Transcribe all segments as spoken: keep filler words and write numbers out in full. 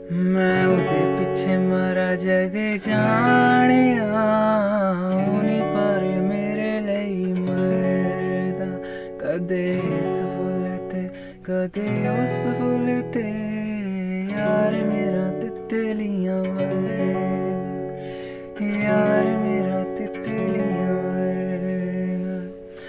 मैं उदे पिछे मरा जग जाने आनी पर मेरे ਲਈ मरदा कदे इस फुल ते कदे उस फुल ते यार मेरा तितलियां वर्गा यार मेरा तितलियां वर्गा।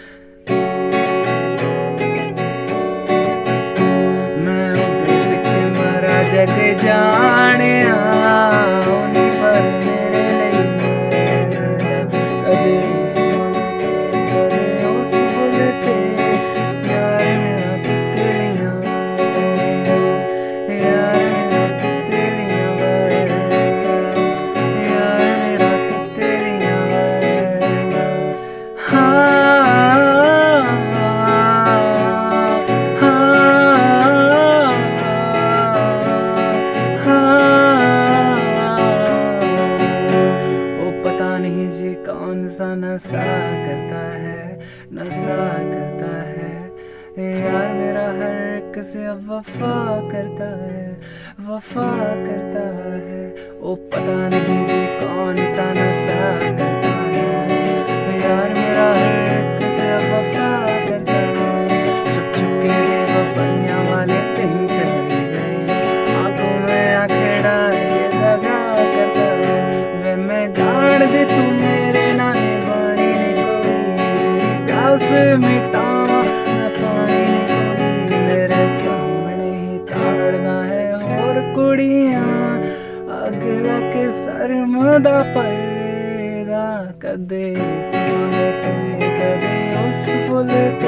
मैं उदे पिछे मरा जग जाने आनी पर मेरे ਲਈ मरदा कदे इस फुल ते कदे उस फुल ते यार मेरा तितलियां वर्गा यार मेरा तितलियां वर्गा यार मेरा तितलियां वर्गा। हाँ नहीं जी कौन सा नशा करता है नशा करता है यार मेरा हर एक से अब वफा करता है वफा करता है। ओ पता नहीं जी कौन सा नशा करता है यार मेरा हर एक से अब वफा करता है। चुप चुप के वफाइयां वाले दिन चले गए आंखों में आंखें डाल के दगा करता है। वे मैं जान दे तू मेरे नाने पानी कोई प्यास मिटावा मैं पानी कोई मेरे सामने ही ताड़ना है और कुड़ियां अग लगे सरमदा पर्दा कदे इस फुल ते कदे उस फुल ते